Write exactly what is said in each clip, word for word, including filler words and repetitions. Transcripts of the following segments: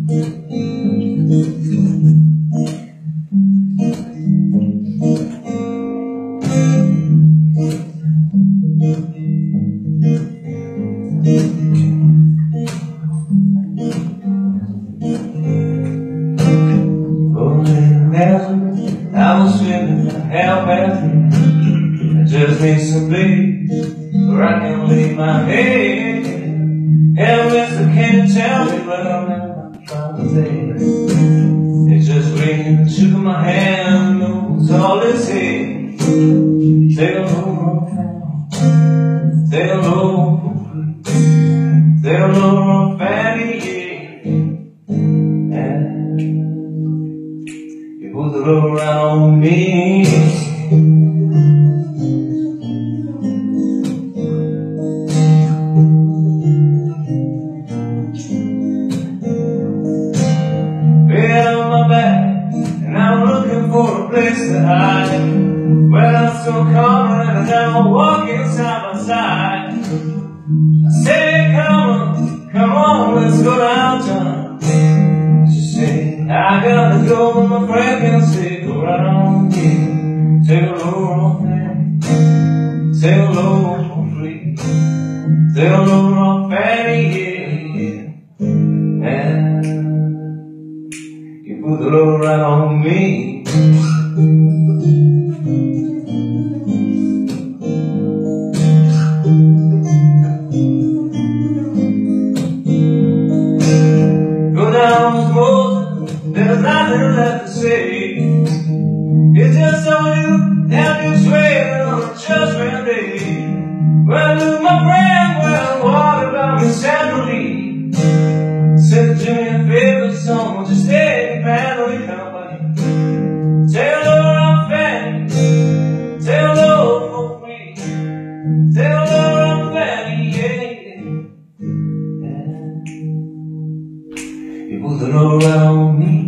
I was feeling half-assed. I just need some peace where I can leave my head. Hell, mister, can't tell me what I'm trying to say. It's just ringing, shook my hand, knows all this here. Say hello, say hello, say hello, Fanny, yeah. Put the love around me. Bed on my back, and I'm looking for a place to hide. Well, I'm so calm and I'm walking side by side. I say, come on, come on, let's go downtown. I gotta go with my friend and say, go right on, yeah. Say hello, Fanny. Say hello, for free. Say hello, Fanny, yeah, yeah. And you put the love right on me. Go down the road. There's nothing left to say. It's just so you have you sway on a judgment day. Well, look, my friend, well, what about Miss Angeline? Send Jimmy a favorite song, won't you stay in family company? Say hello, I'm Fanny. Say hello for free. Say hello, I'm Fanny, yeah. You put the love around me.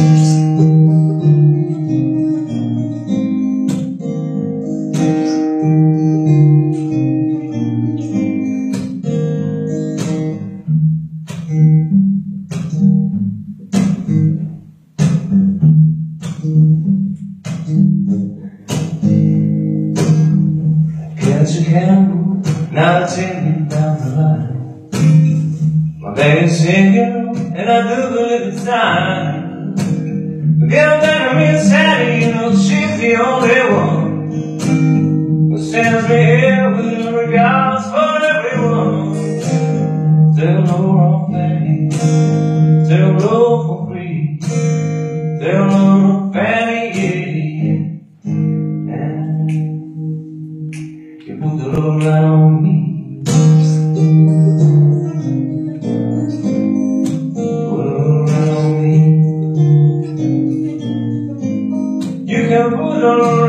Catch a candle, now take me down the line. My baby's singing, and I do believe it's time. The girl that I'm inside, you know, she's the only one who sends me here with regards for everyone. Say hello, Fanny. Say hello for free. Say hello, Fanny, yeah. And you put the love right on me. You can put it on